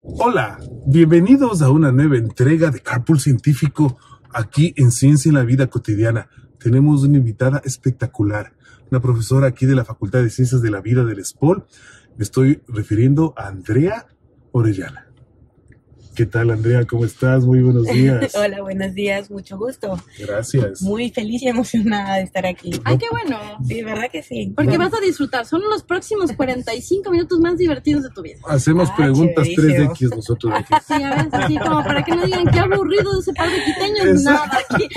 Hola, bienvenidos a una nueva entrega de Carpool Científico aquí en Ciencia en la Vida Cotidiana. Tenemos una invitada espectacular, una profesora aquí de la Facultad de Ciencias de la Vida del SPOL. Me estoy refiriendo a Andrea Orellana. ¿Qué tal, Andrea? ¿Cómo estás? Muy buenos días. Hola, buenos días, mucho gusto. Gracias. Muy feliz y emocionada de estar aquí. ¡Ay, qué bueno! Sí, ¿verdad que sí? Porque vas a disfrutar, son los próximos 45 minutos más divertidos de tu vida. Hacemos preguntas chéverísimo. 3X nosotros aquí. Sí, a ver, así como para que no digan qué aburrido ese par de quiteños, nada aquí.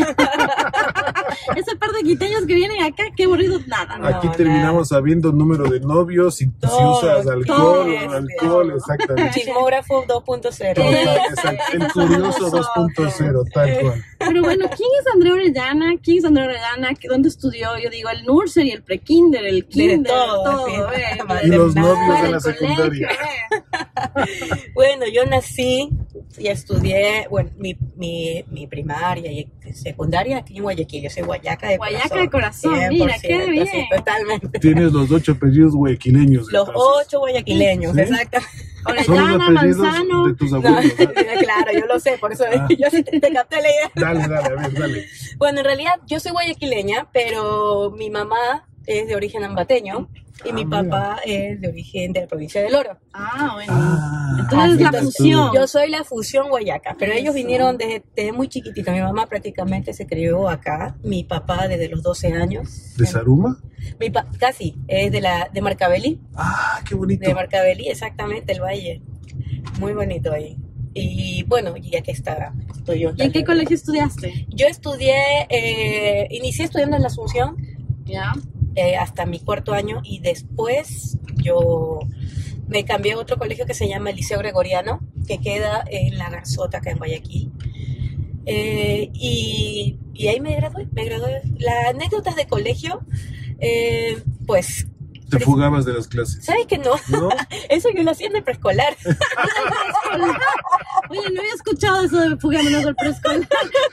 Ese par de quiteños que vienen acá, qué aburrido, nada. Aquí No, terminamos sabiendo número de novios, si usas alcohol todo, o no alcohol, exactamente. Chismógrafo 2.0. Exacto. El curioso 2.0, tal cual. Pero bueno, ¿quién es Andrea Orellana? ¿Quién es Andrea Orellana? ¿Dónde estudió? Yo digo, el nursery, el prekinder, el kinder, todo, sí. Y los novios Fuera de del la secundaria. Bueno, yo nací y estudié, bueno, mi primaria y secundaria aquí en Guayaquil. Yo soy guayaca de corazón. Guayaca de corazón, mira, qué 100%, bien. sí, totalmente. Tienes los 8 apellidos guayaquileños. Los entonces. 8 guayaquileños, ¿Sí? exactamente. Son los Orellana, apellidos Manzano. de tus No, abuelos. ¿no? claro, yo lo sé, por eso yo sí te capté la idea. Dale, a ver, dale. Bueno, en realidad yo soy guayaquileña, pero mi mamá es de origen ambateño y mi mira. papá es de origen de la provincia del Oro. Ah, bueno. Ah, Entonces la Entonces, fusión. yo soy la fusión guayaca, pero ellos Eso. vinieron desde muy chiquitita. Mi mamá prácticamente se crió acá, mi papá desde los 12 años. ¿De Saruma? Casi, es de Marcabeli, Ah, qué bonito. de Marcabeli, exactamente, el valle. Muy bonito ahí. Y bueno, ya que estoy yo. ¿Y en qué colegio estudiaste? Yo inicié estudiando en la Asunción Ya. hasta mi 4º año y después yo me cambié a otro colegio que se llama el Liceo Gregoriano, que queda en La Garzota, acá en Guayaquil. Y ahí me gradué. Las anécdotas de colegio, pues... Te fugabas de las clases. ¿Sabes que no? ¿No? Eso yo lo hacía en el preescolar. Oye, no había escuchado eso de fugámonos del preescolar.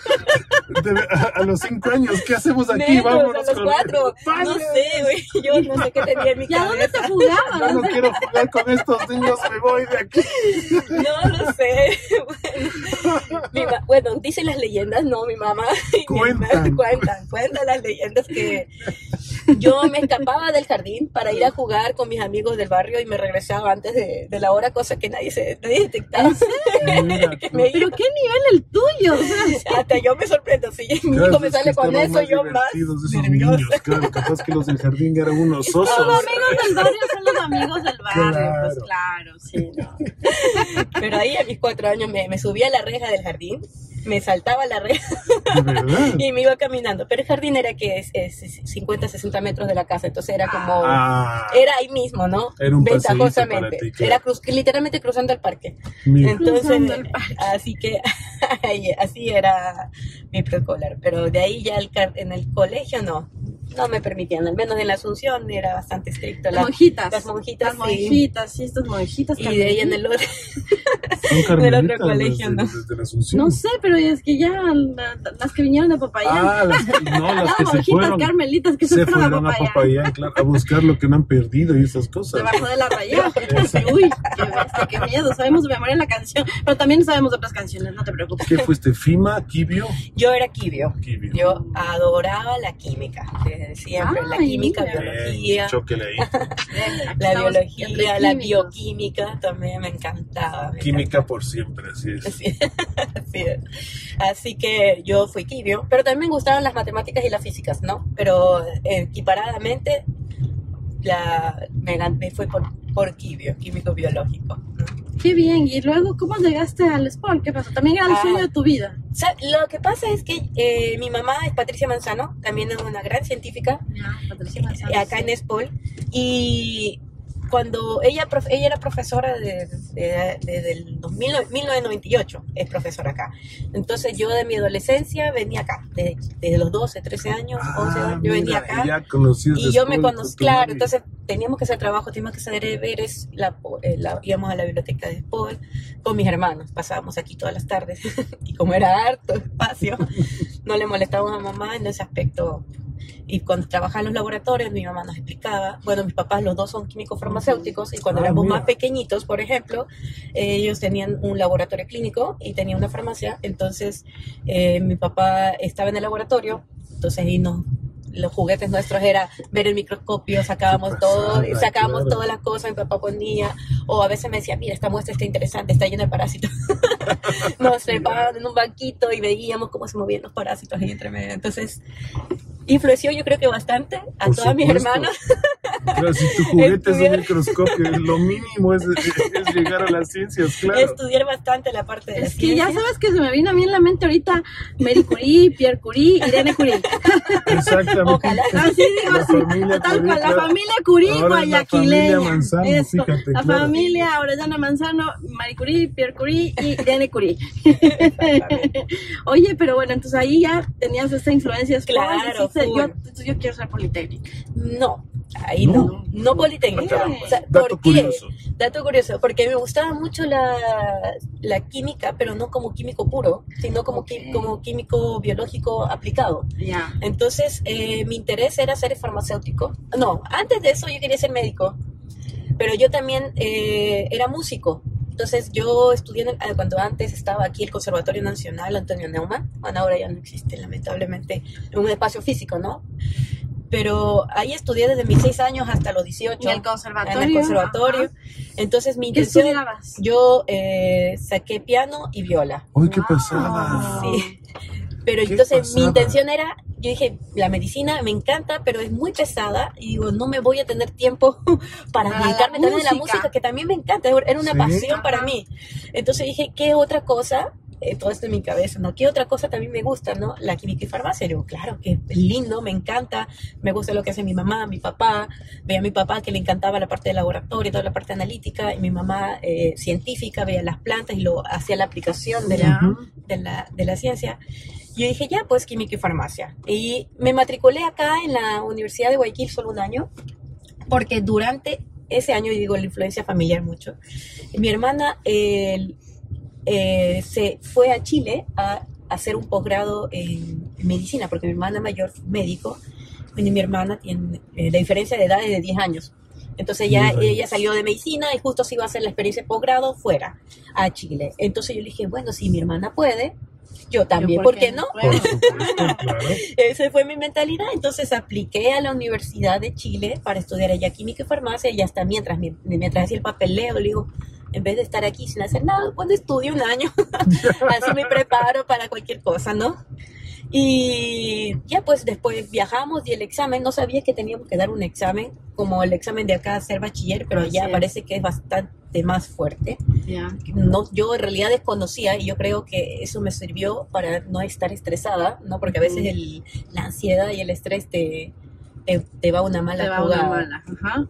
A los 5 años, ¿qué hacemos aquí? Menos, Vámonos a los 4. No sé, güey. Yo no sé qué tenía en mi ¿Y a dónde cabeza. te fugaban? Ya no quiero jugar con estos niños, me voy de aquí. No sé. Bueno, dicen las leyendas, no, mi mamá. Y Cuentan. Cuentan las leyendas que yo me escapaba del jardín para ir a jugar con mis amigos del barrio y me regresaba antes de la hora, cosa que nadie detectaba. Mira, Que me ¿Pero iba. qué nivel el tuyo? O sea, Hasta yo me sorprendo. Si mi claro, hijo me es sale que con estaban eso, yo más divertidos esos nerviosa. niños, claro, capaz que los del jardín eran unos los osos. amigos del barrio son los amigos del barrio, Claro. pues claro, sí, no. Pero ahí a mis 4 años me subía a la reja del jardín, me saltaba la reja De verdad. y me iba caminando. Pero el jardín era que es 50, 60 metros de la casa, entonces era como... Ah, Era ahí mismo, ¿no? Era un paseíto Ventajosamente. para ti, claro. Era literalmente cruzando el parque. mira. Entonces, Cruzando el parque. así que así era mi preescolar. Pero de ahí ya en el colegio no me permitían. Al menos en la Asunción era bastante estricto. Monjitas. Las monjitas, Las sí. monjitas, sí, estas monjitas. Y de ahí en el otro. Son del carmelitas otro colegio, ¿no? desde la Asunción. No sé, pero es que ya las que vinieron de Popayán. Ah, las que se monjitas fueron. carmelitas que Se fueron fueron a Popayán, claro, a buscar lo que no han perdido y esas cosas. Debajo de la raya. Uy, qué miedo. Sabemos de memoria la canción, pero también sabemos otras canciones, no te preocupes. ¿Qué fuiste? ¿Fima? ¿Quibio? Yo era quibio. Quibio. Yo adoraba la química, desde siempre. La Ay, química, mira. biología. Chóquele ahí. La Estamos biología, entre la químicos. bioquímica también me encantaba. Química por siempre, así es. Así es. Así que yo fui quibio, pero también me gustaban las matemáticas y las físicas, ¿no? Pero equiparadamente me fui por quibio, químico biológico, ¿no? Qué bien. Y luego, ¿cómo llegaste al sport? ¿Qué pasó? También era el sueño de tu vida. O sea, lo que pasa es que mi mamá es Patricia Manzano, también es una gran científica, Patricia Manzano, acá sí. en SPOL, y cuando ella era profesora desde el 1998, es profesora acá. Entonces yo de mi adolescencia venía acá, desde los 12, 13 años, 11 años, yo venía acá. Ya conocías Y yo me después conocí, tu claro, novio. entonces teníamos que hacer trabajo, teníamos que hacer deberes, íbamos a la biblioteca de SPOL con mis hermanos, pasábamos aquí todas las tardes, y como era harto espacio, no le molestábamos a mamá en ese aspecto, Y cuando trabajaba en los laboratorios, mi mamá nos explicaba, bueno, mis papás los dos son químicos farmacéuticos, y cuando éramos más pequeñitos, por ejemplo, ellos tenían un laboratorio clínico y tenían una farmacia. Entonces mi papá estaba en el laboratorio, entonces ahí los juguetes nuestros era ver el microscopio, sacábamos todo, sacábamos todas las cosas, mi papá ponía, o a veces me decía, mira, esta muestra está interesante, está llena de parásitos. Nos trepaban en un banquito y veíamos cómo se movían los parásitos ahí entre medio. Entonces, influenció yo creo que bastante a todos mis hermanos. Claro, si tu juguete es un microscopio, lo mínimo es llegar a las ciencias, claro. Estudiar bastante la parte de la ciencia. Es que ya sabes que se me vino a mí en la mente ahorita Marie Curie, Pierre Curie, Irene Curie. Exactamente. Ojalá. Así digo, la familia Curie guayaquileña. La familia Manzano, fíjate, la familia Orellana Manzano, Marie Curie, Pierre Curie y Irene Curie. Oye, pero bueno, entonces ahí ya tenías esta influencia. Claro. Yo quiero ser politécnica. No, ahí no politécnica. O sea, Dato curioso. Dato curioso, porque me gustaba mucho la química, pero no como químico puro, sino como químico biológico aplicado. Yeah. Entonces, mi interés era ser farmacéutico. No, antes de eso yo quería ser médico, pero yo también era músico. Entonces yo estudié, cuando antes estaba aquí el Conservatorio Nacional Antonio Neumann, bueno, ahora ya no existe lamentablemente, en un espacio físico, ¿no? Pero ahí estudié desde mis 6 años hasta los 18. ¿En el conservatorio? En el conservatorio. Ajá. Entonces mi intención... ¿Qué estudiabas? Yo saqué piano y viola. ¡Uy, qué pasada! Sí. Pero entonces mi intención era, yo dije, la medicina me encanta, pero es muy pesada, y digo, no me voy a tener tiempo para dedicarme también a la música, que también me encanta, era una pasión para mí. Entonces dije, ¿qué otra cosa? Todo esto en mi cabeza, ¿no? ¿Qué otra cosa también me gusta, no? La química y farmacia. Yo, claro, que es lindo, me encanta, me gusta lo que hace mi mamá, mi papá. Veía a mi papá que le encantaba la parte de laboratorio, toda la parte analítica, y mi mamá científica, veía las plantas y hacía la aplicación de la ciencia. Yo dije, ya, pues química y farmacia. Y me matriculé acá en la Universidad de Guayaquil solo un año, porque durante ese año, y digo, la influencia familiar mucho, mi hermana se fue a Chile a hacer un posgrado en medicina, porque mi hermana mayor fue médico, y mi hermana tiene la diferencia de edad es de 10 años. Entonces ella salió de medicina y justo se iba a hacer la experiencia de posgrado fuera, a Chile. Entonces yo le dije, bueno, si mi hermana puede, yo también, ¿por qué no? Por supuesto, claro. Esa fue mi mentalidad. Entonces apliqué a la Universidad de Chile para estudiar allá química y farmacia, y hasta mientras hacía el papeleo, le digo, en vez de estar aquí sin hacer nada, pues estudio un año, así me preparo para cualquier cosa, ¿no? Y ya pues después viajamos y el examen, no sabía que teníamos que dar un examen, como el examen de acá, ser bachiller, pero allá parece que es bastante más fuerte. No, yo en realidad desconocía, y yo creo que eso me sirvió para no estar estresada, ¿no? Porque a veces la ansiedad y el estrés te va una mala jugada.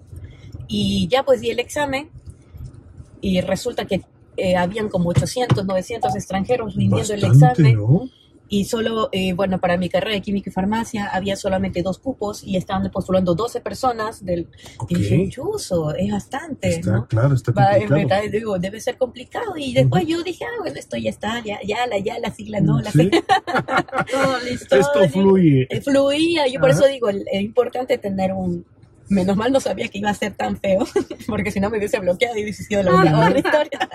Y ya pues di el examen, y resulta que habían como 800, 900 extranjeros rindiendo el examen, ¿no? Y solo, bueno, para mi carrera de química y farmacia había solamente 2 cupos y estaban postulando 12 personas y dije, chuzo, es bastante, ¿no? Claro, está complicado. En verdad, digo, debe ser complicado. Y después yo dije, bueno, esto ya está, ya la sigla, ¿no? ¿Sí? Todo listo. Esto fluye. Fluía, yo por eso digo, es importante tener menos mal no sabía que iba a ser tan feo, porque si no me hubiese bloqueado y hubiese sido la otra historia.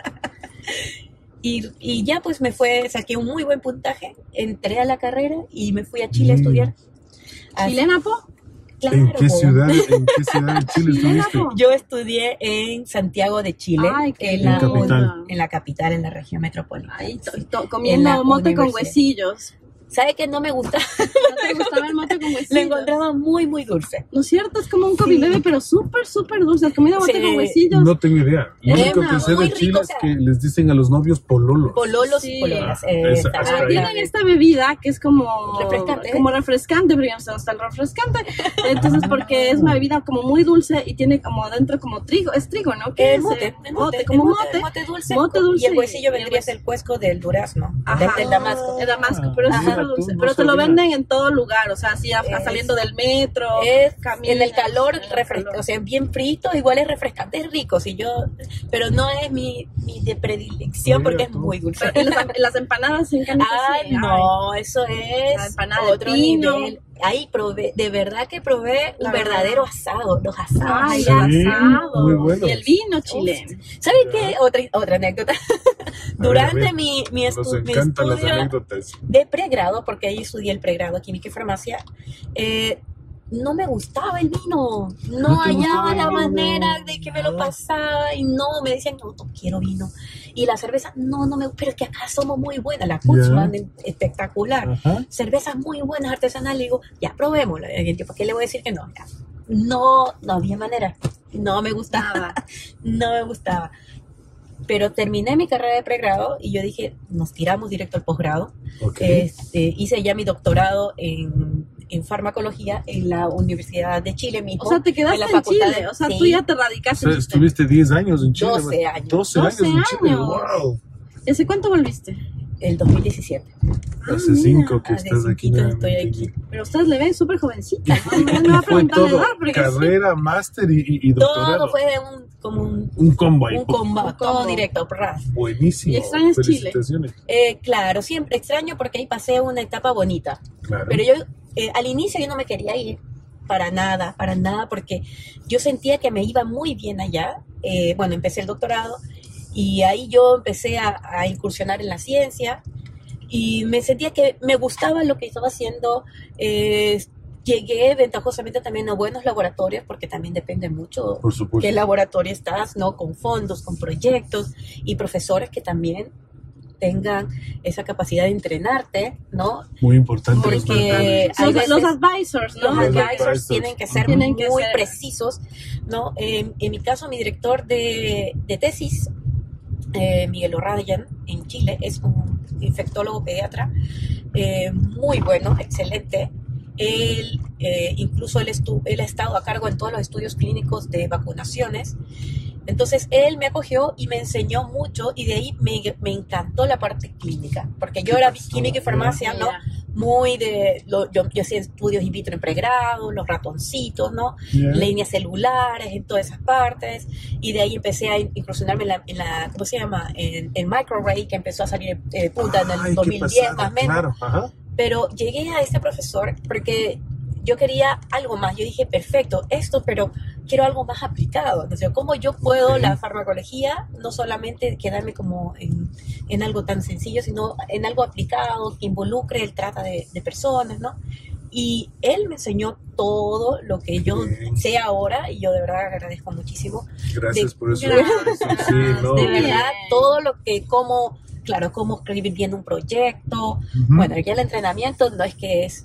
Y ya pues saqué un muy buen puntaje, entré a la carrera y me fui a Chile a estudiar. ¿Chilena, po? Claro, ¿En qué ciudad de Chile estuviste? Yo estudié en Santiago de Chile, en la capital, en la región metropolitana. Ahí comiendo mote con huesillos. ¿Sabe que no me gusta? ¿No te gustaba el mote con huesillos? Lo encontraba muy, muy dulce. ¿No es cierto? Es como un COVID-bebé, pero súper, súper dulce. ¿Comida mote con huesillos? No tengo idea. Lo único que sé de Chile es que les dicen a los novios pololos. Pololos y pololas. Tienen esta bebida que es como refrescante, pero ya no está el refrescante. Entonces, porque es una bebida como muy dulce y tiene como adentro como trigo. Es trigo, ¿no? ¿Qué es? Mote dulce. Mote dulce. Y el huesillo vendría a ser el cuesco del durazno, del damasco. El damasco, pero es súper dulce. Pero te lo venden en todo lugar, o sea, así saliendo del metro. En el calor, o sea, bien frito, igual es refrescante, es rico, pero no es mi de predilección porque es muy dulce. Las empanadas en Cañete. No, eso es la empanada otro de pino. nivel. ahí probé, de verdad que probé un verdadero asado, los asados. Ay, Sí, asado. muy bueno. Y el vino chileno. ¿Sabes qué? Otra anécdota. Durante mi Nos estudio encantan las anécdotas. de pregrado, porque ahí estudié el pregrado, química y farmacia, no me gustaba el vino, no hallaba la manera de que me lo pasaba y no, me decían, no quiero vino. Y la cerveza, no me pero es que acá somos muy buenas, la Kutzmann, espectacular, Ajá. cervezas muy buenas, artesanales, digo, ya probémoslo. Yo, ¿por qué le voy a decir que no? Ya. No había manera, no me gustaba, no me gustaba. Pero terminé mi carrera de pregrado y yo dije, nos tiramos directo al posgrado. Okay. Hice ya mi doctorado en farmacología en la Universidad de Chile mismo. O sea, te quedaste en Chile, o sea, sí. tú ya te radicaste. O sea, estuviste 10 años en Chile. 12 años. 12 años en Chile, wow. ¿Y hace cuánto volviste? El 2017. Hace 5 que Hace estás aquí. cinquito estoy aquí. Pero ustedes le ven súper jovencita, ¿no? Me va a Fue preguntar la todo, edad, porque carrera, máster y doctorado. Todo fue como un combo ahí. un combo, todo combo. directo. ras. Buenísimo. ¿Y extrañas Felicitaciones. Claro, siempre extraño porque ahí pasé una etapa bonita. Claro. Pero yo, al inicio yo no me quería ir, para nada, porque yo sentía que me iba muy bien allá. Bueno, empecé el doctorado y ahí yo empecé a incursionar en la ciencia y me sentía que me gustaba lo que estaba haciendo. Llegué ventajosamente también a buenos laboratorios, porque también depende mucho Por supuesto. qué laboratorio estás, ¿no? Con fondos, con proyectos y profesores que también tengan esa capacidad de entrenarte, ¿no? Muy importante. Porque hay veces- los advisors, ¿no? los Los advisors advisors. tienen que ser Tienen que muy ser. precisos, ¿no? En mi caso, mi director de tesis, Miguel O'Ryan, en Chile, es un infectólogo pediatra, muy bueno, excelente. Él, incluso él ha estado a cargo en todos los estudios clínicos de vacunaciones. Entonces él me acogió y me enseñó mucho y de ahí me encantó la parte clínica, porque yo era química y farmacia, ¿no? Muy yo hacía estudios in vitro en pregrado, los ratoncitos, ¿no? Yeah. Líneas celulares, en todas esas partes, y de ahí empecé a incursionarme en la ¿cómo se llama? En microarray, que empezó a salir punta en el 2010 más o menos. Claro, ajá. Pero llegué a este profesor porque yo quería algo más. Yo dije, perfecto, esto, pero quiero algo más aplicado. Entonces, ¿cómo yo puedo la farmacología no solamente quedarme como en algo tan sencillo, sino en algo aplicado que involucre el trata de personas, ¿no? Y él me enseñó todo lo que yo sé ahora, y yo de verdad agradezco muchísimo. Gracias por eso. Gracias. Sí, no, De bien. verdad, todo lo que, cómo escribir bien un proyecto. Ujú. Bueno, ya el entrenamiento no es que es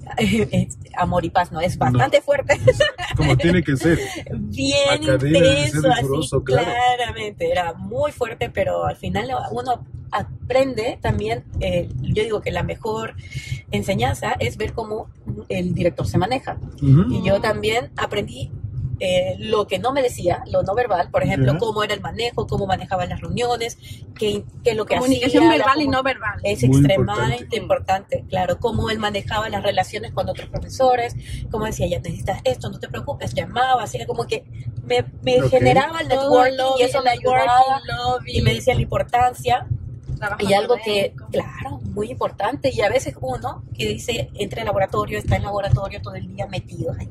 amor y paz, no, es bastante fuerte. Como tiene que ser. Bien Academia debe ser intenso, así, riguroso, claro. claramente, era muy fuerte, pero al final uno aprende también. Yo digo que la mejor enseñanza es ver cómo el director se maneja. Ujú. Y yo también aprendí lo que no me decía, lo no verbal, por ejemplo, Ya. cómo era el manejo, cómo manejaba las reuniones, qué es lo que Comunicación hacía, verbal y no verbal. es Muy extremadamente importante, claro, cómo él manejaba las relaciones con otros profesores, cómo decía, ya necesitas esto, no te preocupes, llamaba, así como que me Ok. generaba el networking y eso me ayudaba y me decía la importancia. Y algo que, claro, muy importante, y a veces uno que dice, entra al laboratorio, está en el laboratorio todo el día metido ahí.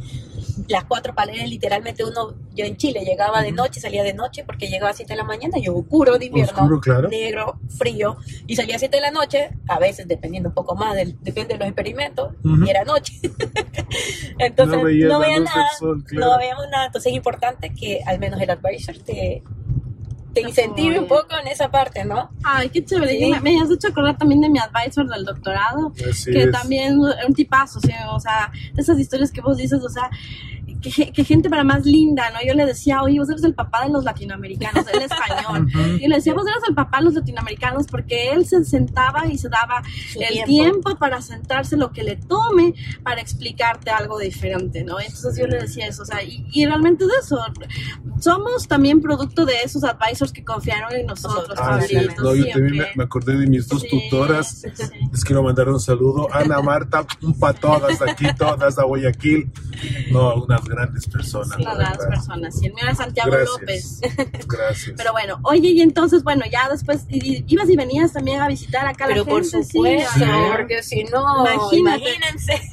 Las 4 paredes, literalmente yo en Chile llegaba de noche, salía de noche, porque llegaba a 7 de la mañana, yo oscuro de invierno, Oscuro, claro. negro, frío, y salía a 7 de la noche, a veces dependiendo un poco más, depende de los experimentos, Ujú. y era noche. Entonces No veías la veía luz nada, del sol, claro. no veíamos nada, entonces es importante que al menos el advisor te incentive un apoye. poco en esa parte, ¿no? Ay, qué chévere. Sí. Me has hecho acordar también de mi advisor del doctorado, Así que es. también un tipazo, ¿sí? O sea, de esas historias que vos dices, o sea, que gente para más linda, ¿no? Yo le decía, oye, vos eres el papá de los latinoamericanos, él es español. Ujú. Y le decía, vos eres el papá de los latinoamericanos, porque él se sentaba y se daba Su el tiempo para sentarse, lo que le tome, para explicarte algo diferente, ¿no? Entonces yo le decía eso, o sea, y realmente es eso. Somos también producto de esos advisors que confiaron en nosotros. Así es. Pablito, No, yo ¿sí o también qué? me acordé de mis dos Sí, tutoras. sí, sí. Les quiero mandar un saludo. Ana, Marta, para todas aquí, todas a Guayaquil. No, unas grandes personas. Sí, la las verdad. personas. Y el mío era Santiago Gracias. López. Gracias. Pero bueno, oye, y entonces, bueno, ya después ibas y venías también a visitar acá Pero la por gente, supuesto, sí, ajá. porque si no, Imagínate. imagínense.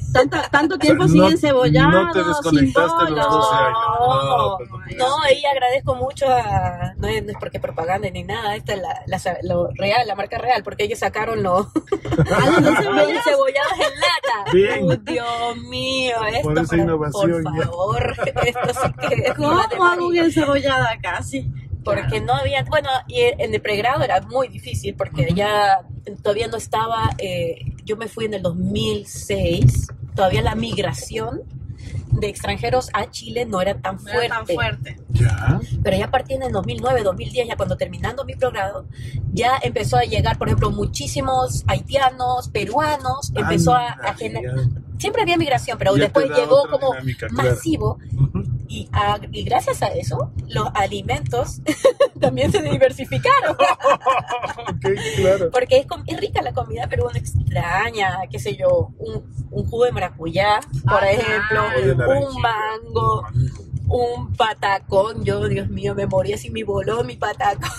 tanto tiempo O sea, sin no- encebollado, no te desconectaste sin a los 12 años. No, pues no puede no, ser. ahí agradezco mucho a, no es porque propaganda ni nada, esta es lo real, la marca real, porque ellos sacaron los encebollados en lata. Bien. Dios mío, esto Por esa innovación, por ya. favor, esto sí que es ¿Cómo más de hago un María. encebollado acá? Sí. Porque no había, bueno, y en el pregrado era muy difícil porque ya todavía no estaba, yo me fui en el 2006, todavía la migración de extranjeros a Chile no era tan No era tan fuerte. Ya. pero ya a partir del 2009, 2010, ya cuando terminando mi pregrado, ya empezó a llegar, por ejemplo, muchísimos haitianos, peruanos, empezó a Anda, generar, ya. siempre había migración, pero Ya después te da llegó otra como dinámica, claro. masivo. Ujú. Y gracias a eso, los alimentos también se diversificaron. Ok, claro. Porque es rica la comida, pero uno extraña, qué sé yo, un jugo de maracuyá, por ejemplo, O de un naranjilla. mango, un patacón. Yo, Dios mío, me moría si mi boló, mi patacón.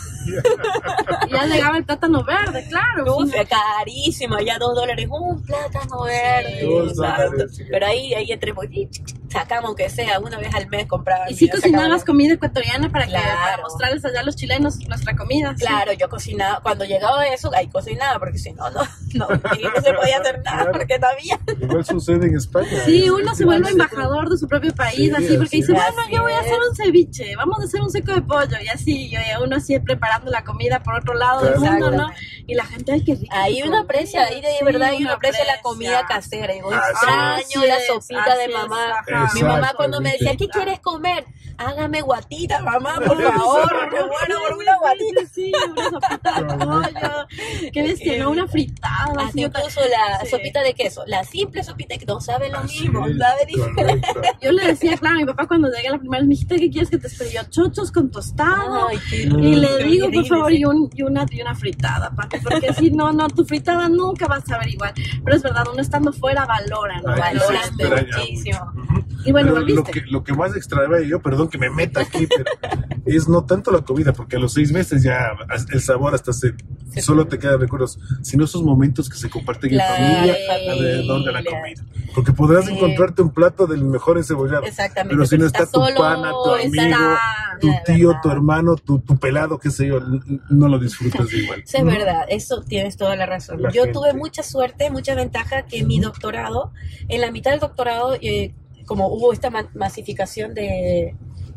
Y ya llegaba el plátano verde, claro. Uf, carísimo, ya $2, un plátano verde. $2, exacto. sí. Pero ahí entre sacamos, aunque sea una vez al mes, comprar. Y sí cocinabas comida ecuatoriana para Claro. mostrarles allá a los chilenos nuestra comida. sí. Claro, yo cocinaba, cuando llegaba eso, ahí cocinaba, porque si no, no se podía hacer nada, Claro. porque no había. Igual sucede en España. Sí, uno se vuelve Sí. embajador de su propio país, Sí, así, porque así dice, es. bueno, yo voy a Así hacer un ceviche, vamos a hacer un seco de pollo, y así, uno así preparando la comida por otro lado del Claro. mundo, ¿no? Exactamente. Y la gente, ay, qué rico. Ahí uno aprecia, ahí de Sí, verdad, uno uno aprecia la aprecia. comida casera. Digo, Así extraño es. la sopita de Así es, mamá. ajá. Mi mamá cuando me decía, Exactamente. ¿qué quieres comer? Hágame guatita, mamá, por favor. Qué bueno, por una guatita. Sí, una sopita de pollo, qué bestia, ¿no? Una fritada, Hasta así, otra- incluso la Sí. sopita de queso. La simple sopita que no sabe lo Así mismo, es, sabe diferente. correcto. Yo le decía, claro, a mi papá cuando llegué la primera vez, mijita, ¿qué quieres que te espere? Yo, chochos con tostado. Ay, qué Y le rico, digo, qué por favor, rico. y una fritada, papi, porque si no, tu fritada nunca va a saber igual. Pero es verdad, uno estando fuera valora, ¿no? Ay, Valora. sí, Valorando extraña muchísimo. Ujú. Y bueno, Pero volviste. lo que más extrañaba yo, perdón que me meta aquí, pero es no tanto la comida, porque a los 6 meses ya el sabor hasta solo te quedan recuerdos, sino esos momentos que se comparten Claro, en familia en alrededor de la familia. comida. Porque podrás Sí. encontrarte un plato del mejor encebollado, Exactamente. pero si no está está tu solo, pana, tu está- amigo, tu de tío, verdad. tu hermano, tu pelado, qué sé yo, no lo disfrutas igual. Eso es verdad, eso tienes toda la razón. La Yo gente. tuve mucha suerte, mucha ventaja que mi doctorado, en la mitad del doctorado, como hubo esta masificación de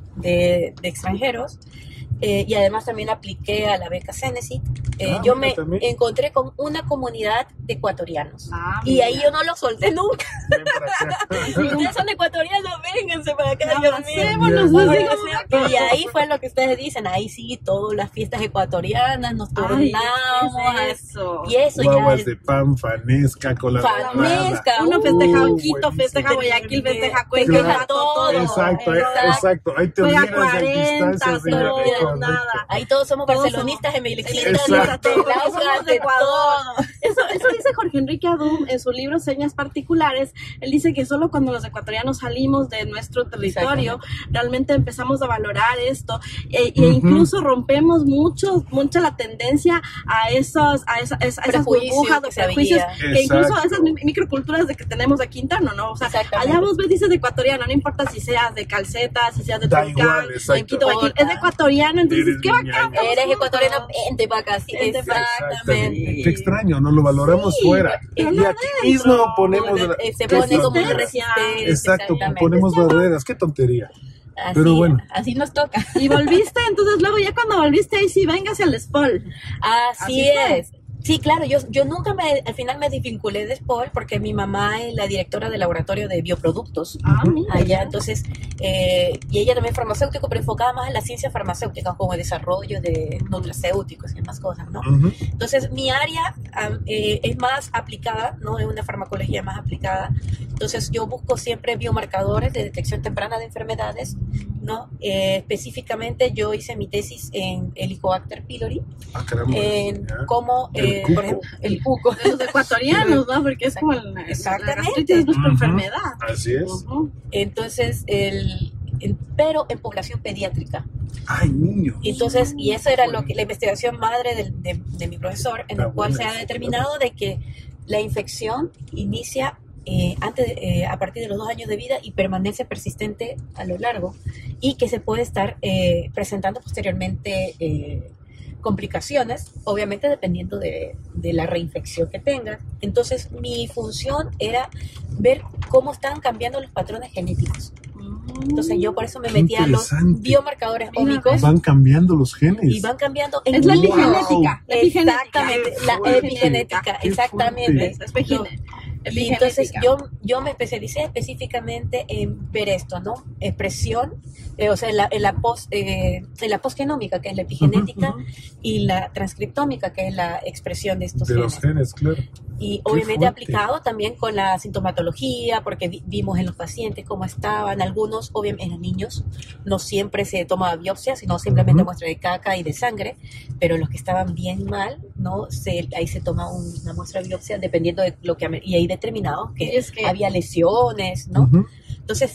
extranjeros, y además también apliqué a la beca Cenecit, yo mira, me también. encontré con una comunidad de ecuatorianos. Y mira. ahí yo no lo solté nunca. Ven para acá. Si ustedes son ecuatorianos, vénganse para acá, Dios mío. Abracémonos, Ya. así como- Y ahí fue lo que ustedes dicen, ahí sí, todas las fiestas ecuatorianas, nos Ay, turnamos. ¿qué es eso? Y eso ya Guaguas es de pan, fanesca, con la fanesca. Uno festeja Uh, Quito, festeja buenísimo. Guayaquil, festeja Cuenca, Festeja festeja todo. Exacto, Exacto. exacto. Ahí te Juega olvidas de 40, distancias de se la olvida correcto. nada. Ahí todos somos Todos barcelonistas, emilicistas, Exacto. de Lauca, Somos de de Ecuador. todo. Eso dice Jorge Enrique Adum en su libro Señas Particulares. Él dice que solo cuando los ecuatorianos salimos de nuestro territorio realmente empezamos a valorar esto e Ujú. incluso rompemos mucha la tendencia a esas Prejuicios burbujas que de se prejuicios había. que incluso Exacto. esas microculturas de que tenemos aquí interno, ¿no? O sea, Exactamente. allá vos ves, dices de ecuatoriano, no importa si seas de Calceta, si seas de Da Tulcán, igual, exacto. en Quito, Guayaquil, es de ecuatoriano, entonces Eres qué bacán. ñaña. estamos Eres juntos. ecuatoriano, vente para acá. Sí, Vente pa' acá. exactamente. Qué extraño, no lo valoramos Sí, fuera. pero Y no aquí mismo ponemos. Se pone como Resistencia. resistencia. Exacto, exactamente. ponemos barreras. Qué tontería. Así, pero bueno. así nos toca. Y volviste, entonces luego ya cuando volviste ahí sí, véngase al SPOL. Así fue. es. Sí, claro, yo nunca al final me desvinculé de SPOL porque mi mamá es la directora del laboratorio de bioproductos Mira. allá, entonces, y ella también es farmacéutico, pero enfocada más en la ciencia farmacéutica, como el desarrollo de nutracéuticos y demás cosas, ¿no? Ujú. Entonces, mi área es más aplicada, ¿no? Es una farmacología más aplicada. Entonces, yo busco siempre biomarcadores de detección temprana de enfermedades, ¿no? Específicamente, yo hice mi tesis en Helicobacter pylori, Ah, caramba. en Ya. cómo, El cuco. por ejemplo, el cuco. De los ecuatorianos, ¿no? Porque es como la Exactamente. gastritis es nuestra Ujú. enfermedad. Así es. Ujú. Entonces, pero en población pediátrica. Ay, niño. Entonces, y eso era lo que la investigación madre de mi profesor, en Está el cual se buena ha esa, determinado de que la infección inicia a partir de los 2 años de vida y permanece persistente a lo largo, y que se puede estar presentando posteriormente complicaciones, obviamente dependiendo de la reinfección que tenga. Entonces mi función era ver cómo estaban cambiando los patrones genéticos. Entonces yo por eso me metí a los biomarcadores ómicos. Van cambiando los genes. Y van cambiando. Es la epigenética. Exactamente, la epigenética, exactamente. Y entonces yo me especialicé específicamente en ver esto, ¿no? Expresión, o sea, en la postgenómica, que es la epigenética, y la transcriptómica, que es la expresión de estos genes. Los genes, claro. Y obviamente aplicado también con la sintomatología, porque vimos en los pacientes cómo estaban. Algunos, obviamente, en los niños no siempre se tomaba biopsia, sino simplemente muestra de caca y de sangre, pero los que estaban bien mal, ¿no? Ahí se toma una muestra de biopsia dependiendo de lo que... Y ahí determinado que había lesiones, ¿no? Entonces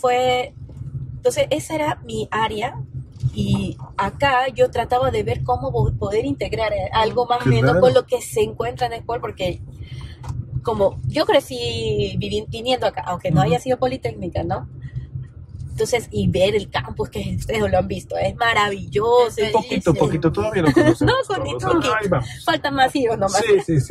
esa era mi área. Y acá yo trataba de ver cómo poder integrar algo más o menos con lo que se encuentra en el cuerpo, porque como yo crecí viniendo acá, aunque no haya sido Politécnica, ¿no? Entonces, y ver el campus, que ustedes lo han visto, es maravilloso. Poquito, todavía no conocemos. Falta más hijos nomás. Sí.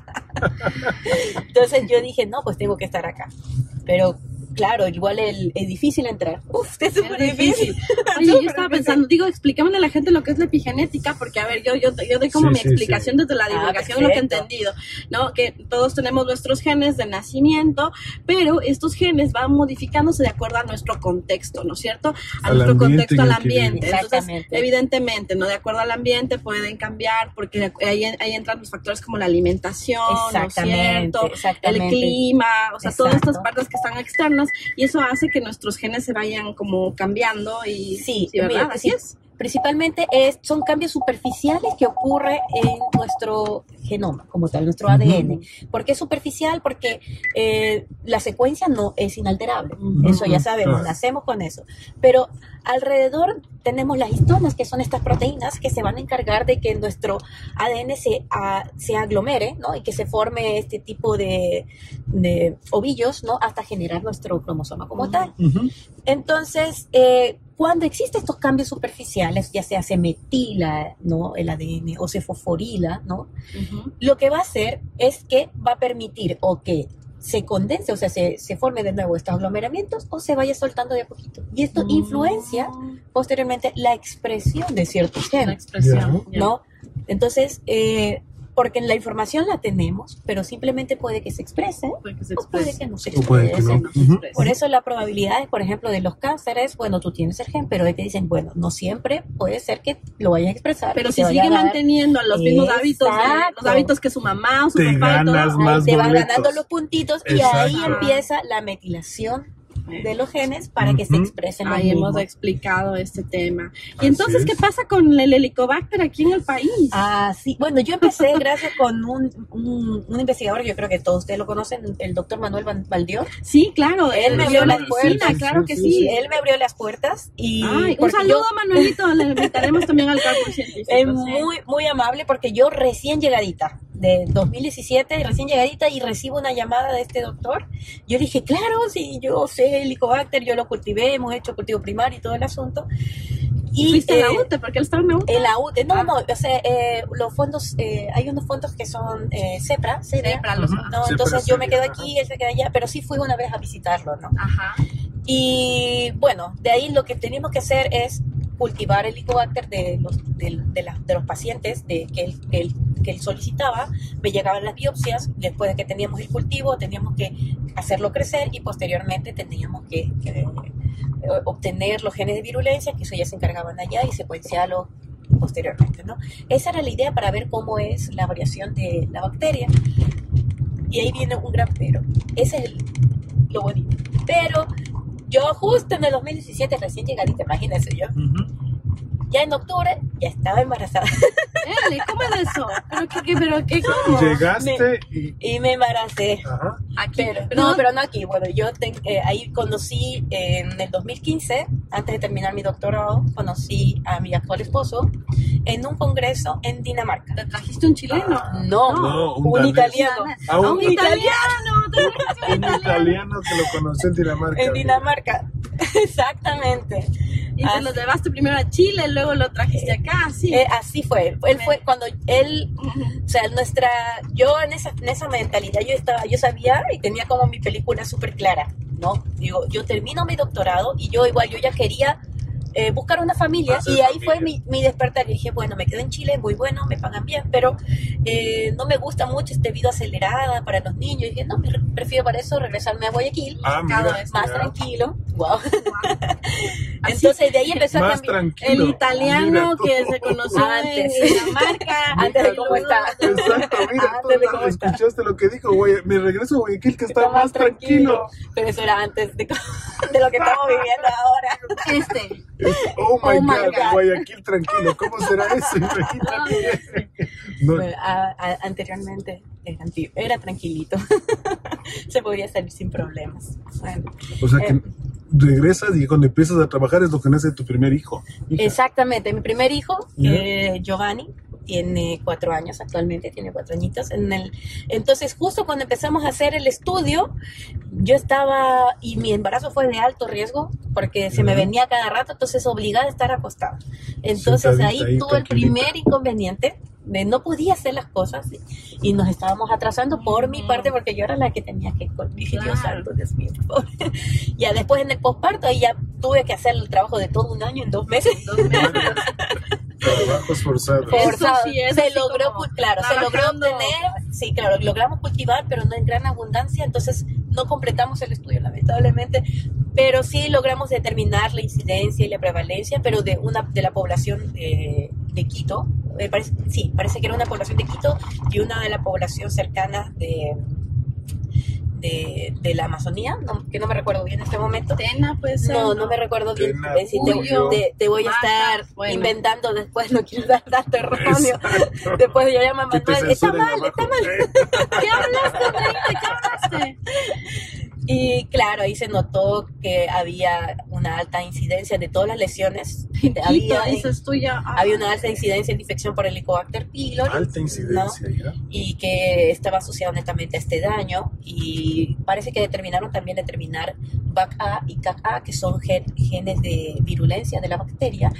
Entonces yo dije, no, pues tengo que estar acá. Pero claro, igual es difícil entrar. Es súper difícil. Oye, yo estaba pensando, explícame a la gente lo que es la epigenética, porque a ver, yo doy como mi explicación desde la divulgación de lo que he entendido, ¿no? Que todos tenemos nuestros genes de nacimiento, pero estos genes van modificándose de acuerdo a nuestro contexto, ¿no es cierto? A nuestro contexto, al ambiente. Entonces, evidentemente, ¿no? De acuerdo al ambiente pueden cambiar, porque ahí entran los factores como la alimentación, ¿no es cierto? El clima, o sea, todas estas partes que están externas, y eso hace que nuestros genes se vayan como cambiando y ¿verdad? Mira, Así es. Principalmente son cambios superficiales que ocurren en nuestro genoma, como tal, nuestro ADN. ¿Por qué superficial? Porque la secuencia no es inalterable. Eso ya sabemos, nacemos con eso. Pero alrededor tenemos las histonas, que son estas proteínas que se van a encargar de que nuestro ADN se aglomere, ¿no? Y que se forme este tipo de ovillos, ¿no? Hasta generar nuestro cromosoma como tal. Entonces, cuando existen estos cambios superficiales, ya sea se metila, ¿no? El ADN, o se fosforila, ¿no? Lo que va a hacer es que va a permitir o que se condense, o sea, se forme de nuevo estos aglomeramientos, o se vaya soltando de a poquito. Y esto influencia posteriormente la expresión de ciertos genes, ¿no? Entonces, porque la información la tenemos, pero simplemente puede que se exprese, o puede que no se exprese. Por eso la probabilidad, por ejemplo, de los cánceres, bueno, tú tienes el gen, pero te dicen, bueno, no siempre puede ser que lo vayas a expresar. Pero si sigue manteniendo los mismos hábitos, los hábitos que su mamá o su papá, te van ganando los puntitos. Y ahí empieza la metilación de los genes para que se expresen los mismos. Hemos explicado este tema. Y entonces, ¿qué pasa con el Helicobacter aquí en el país? Sí. Bueno, yo empecé gracias con un investigador, yo creo que todos ustedes lo conocen, el doctor Manuel Valdior. Sí, claro. Él me abrió las puertas. Claro que sí. Él me abrió las puertas. Y un saludo, Manuelito. Le invitaremos también al Campus Científico. Es muy amable, porque yo recién llegadita, de 2017, recién llegadita, y recibo una llamada de este doctor. Yo dije, claro, sí, yo sé Helicobacter, yo lo cultivé, hemos hecho cultivo primario y todo el asunto. ¿Y fuiste en la UTE? ¿Por qué él estaba en la UTE? En la UTE, no, o sea, los fondos, hay unos fondos que son CEPRA, ¿no? Entonces yo me quedo aquí, él se queda allá, pero sí fui una vez a visitarlo, ¿no? Y bueno, de ahí lo que teníamos que hacer es cultivar el Helicobacter de los pacientes que él solicitaba. Me llegaban las biopsias, después de que teníamos el cultivo, teníamos que hacerlo crecer, y posteriormente teníamos que obtener los genes de virulencia, que eso ya se encargaban allá, y secuenciarlo posteriormente, ¿no? Esa era la idea, para ver cómo es la variación de la bacteria. Y ahí viene un gran pero. Ese es lo bonito. Pero yo justo en el 2017, recién llegadita, imagínense yo, Ya en octubre ya estaba embarazada. ¿Cómo es eso? ¿Pero qué cómo? Llegaste Y me embaracé. Ajá. Aquí. Pero no aquí. Bueno, yo ahí conocí en el 2015, antes de terminar mi doctorado, conocí a mi actual esposo en un congreso en Dinamarca. ¿Te trajiste un chileno? No, un un danés. italiano. Un italiano. Un italiano que lo conocí en Dinamarca. En Dinamarca, exactamente. Y te lo llevaste primero a Chile, luego lo trajiste acá, así. Así fue. Él fue cuando él, o sea, yo en esa mentalidad yo sabía y tenía como mi película súper clara, ¿no? Digo, yo termino mi doctorado y yo ya quería buscar una familia, y ahí fue mi despertar. Y dije, bueno, me quedo en Chile, muy bueno, me pagan bien, pero no me gusta mucho esta vida acelerada para los niños. Y dije, no, prefiero para eso regresarme a Guayaquil, más tranquilo. Wow. Entonces de ahí empezó a cambiar. El italiano que se conoció antes en Dinamarca, antes de cómo está. Exacto, mira, tú escuchaste lo que dijo, me regreso a Guayaquil, que está más tranquilo. Pero eso era antes de lo que estamos viviendo ahora. Oh my God, Guayaquil tranquilo, ¿cómo será eso? Imagínate. No. Bueno, anteriormente era tranquilito. Se podía salir sin problemas. Bueno, o sea que regresas y cuando empiezas a trabajar es lo que nace tu primer hijo. Hija. Exactamente, mi primer hijo, Giovanni, tiene 4 años actualmente, tiene 4 añitos. Entonces, justo cuando empezamos a hacer el estudio, yo estaba, y mi embarazo fue de alto riesgo, porque se me venía cada rato, entonces obligada a estar acostada. Entonces ahí tuve el primer inconveniente, de no podía hacer las cosas, y nos estábamos atrasando por mi parte, porque yo era la que tenía que, dije, Dios santo, Dios mío, por favor. Ya después en el posparto, ahí ya tuve que hacer el trabajo de todo un año en 2 meses. Trabajos forzados. Se logró, logramos cultivar, pero no en gran abundancia, entonces no completamos el estudio, lamentablemente, pero sí logramos determinar la incidencia y la prevalencia, pero de la población de Quito. Parece que era una población de Quito y una de la población cercana de la Amazonía, que no me recuerdo bien en este momento. Tena, puede ser. No me recuerdo bien. Te voy a estar inventando después, no quiero dar datos erróneos. Después yo llamo a Manuel, está mal. ¿Qué hablaste? Y claro, ahí se notó que había una alta incidencia de todas las lesiones. Había una alta incidencia de infección por Helicobacter pylori. Alta incidencia, ¿no? ¿Ya? Y que estaba asociado netamente a este daño. Y parece que determinar BAC-A y CAC-A, que son genes de virulencia de la bacteria.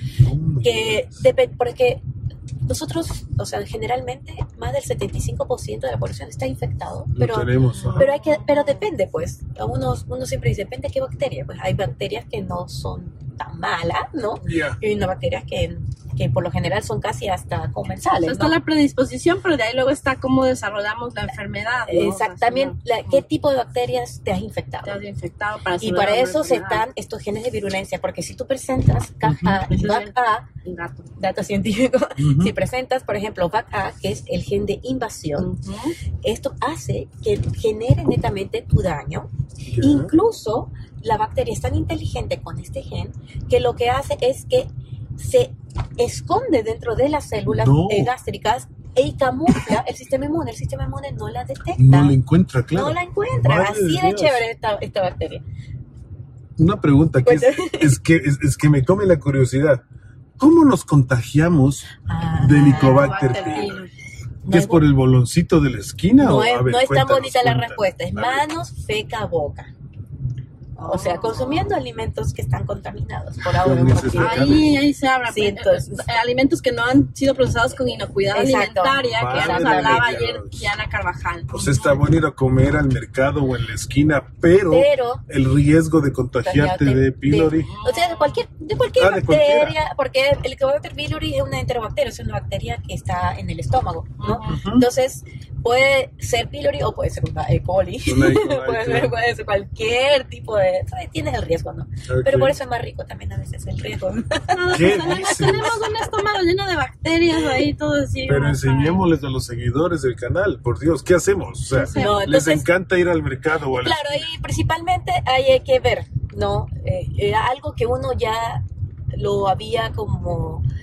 Porque nosotros, o sea, generalmente más del 75% de la población está infectado, pero depende, pues. Uno siempre dice, depende de qué bacteria. Pues hay bacterias que no son tan malas, ¿no? Yeah. Y hay unas bacterias que por lo general son casi hasta comensales, Está la predisposición, pero de ahí luego está cómo desarrollamos la enfermedad, ¿no? Exactamente, qué tipo de bacterias te has infectado. Y para eso están estos genes de virulencia, porque si tú presentas CAG-A y VAC-A, dato científico, si presentas, por ejemplo, VAC-A, que es el gen de invasión, esto hace que genere netamente tu daño. Incluso la bacteria es tan inteligente con este gen que lo que hace es que se esconde dentro de las células gástricas y camufla el sistema inmune. El sistema inmune no la detecta. No la encuentra, claro. No la encuentra. Madre así de Dios. chévere esta bacteria. Una pregunta que es que me come la curiosidad. ¿Cómo nos contagiamos de Helicobacter pylori? ¿Que es por el boloncito de la esquina? No es tan bonita la respuesta. Es manos, feca, boca. O sea, consumiendo alimentos que están contaminados por ahora. Ahí se habla. Sí, entonces, alimentos que no han sido procesados con inocuidad alimentaria, que nos hablaba ayer Diana Carvajal. Pues está bueno ir a comer al mercado o en la esquina, pero el riesgo de contagiarte de pylori. O sea, de cualquier bacteria, porque el Helicobacter pylori es una enterobacteria, es una bacteria que está en el estómago, ¿no? Entonces, puede ser pylori o puede ser una E. coli. Puede ser cualquier tipo de... Tienes el riesgo, ¿no? Okay. Pero por eso es más rico también a veces el riesgo. ¿Qué dices? Tenemos un estómago lleno de bacterias ahí, todo así. Pero enseñémosles a los seguidores del canal, por Dios, ¿qué hacemos? O sea, les encanta ir al mercado o a la esquina. Y principalmente hay que ver, ¿no? Algo que uno ya lo había como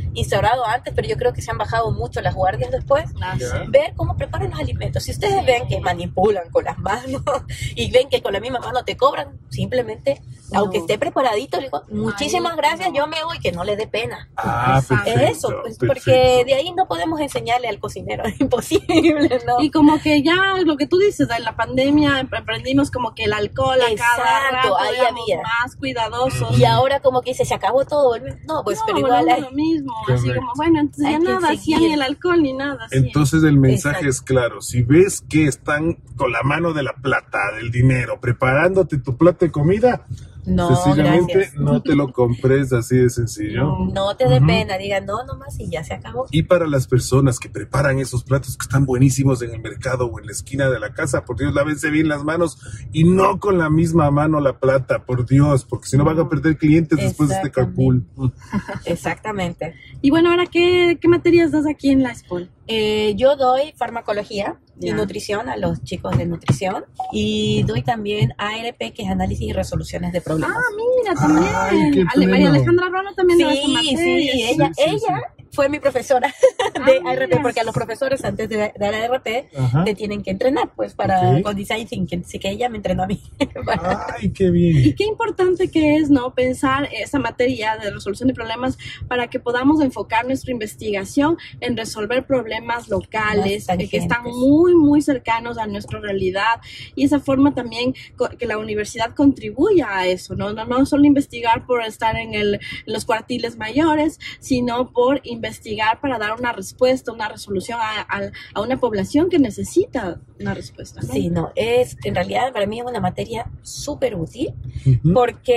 instaurado antes, pero yo creo que se han bajado mucho las guardias después. Ya. Ver cómo preparan los alimentos. Si ustedes ven que manipulan con las manos y ven que con la misma mano te cobran, simplemente, aunque esté preparadito, le digo, muchísimas gracias, yo me voy, que no le dé pena. Perfecto. Es eso, pues, porque de ahí no podemos enseñarle al cocinero, es imposible, ¿no? Y como que ya lo que tú dices, en la pandemia aprendimos como que el alcohol a cada rato, ahí éramos había. más cuidadosos. Y ahora como que se acabó todo, no, pues No, pero igual volvemos hay, lo mismo, así Correcto. como, bueno, entonces Hay ya que nada, hacían seguir. el alcohol ni nada. Sí. Entonces el mensaje Exacto. es claro, si ves que están con la mano de la plata, del dinero, preparándote tu plato de comida, no, sencillamente gracias. no te lo compres, así de sencillo. No te dé Ujú. pena, digan no nomás y ya se acabó. Y para las personas que preparan esos platos que están buenísimos en el mercado o en la esquina de la casa, por Dios, lávense bien las manos y no con la misma mano la plata, por Dios, porque si no van a perder clientes después de este carpool. Exactamente. Y bueno, ahora, ¿qué materias das aquí en la SPOL? Yo doy farmacología y Ya. nutrición a los chicos de nutrición y doy también ARP, que es análisis y resoluciones de problemas. Mira, también. Ay, qué María pleno. Alejandra Rano también da esta Sí, materia. sí, ella fue mi profesora de Ah, ARP, mira. porque a los profesores antes de dar ARP Ajá. te tienen que entrenar, pues, para Ok. con design thinking, así que ella me entrenó a mí. Ay, qué bien. Y qué importante que es, ¿no? Pensar esa materia de resolución de problemas para que podamos enfocar nuestra investigación en resolver problemas locales Más que están tangentes. muy, muy cercanos a nuestra realidad. Y esa forma también que la universidad contribuya a eso, ¿no? No solo investigar por estar en los cuartiles mayores, sino por investigar para dar una respuesta, una resolución a una población que necesita una respuesta, ¿no? Sí, no, en realidad para mí es una materia súper útil, Ujú.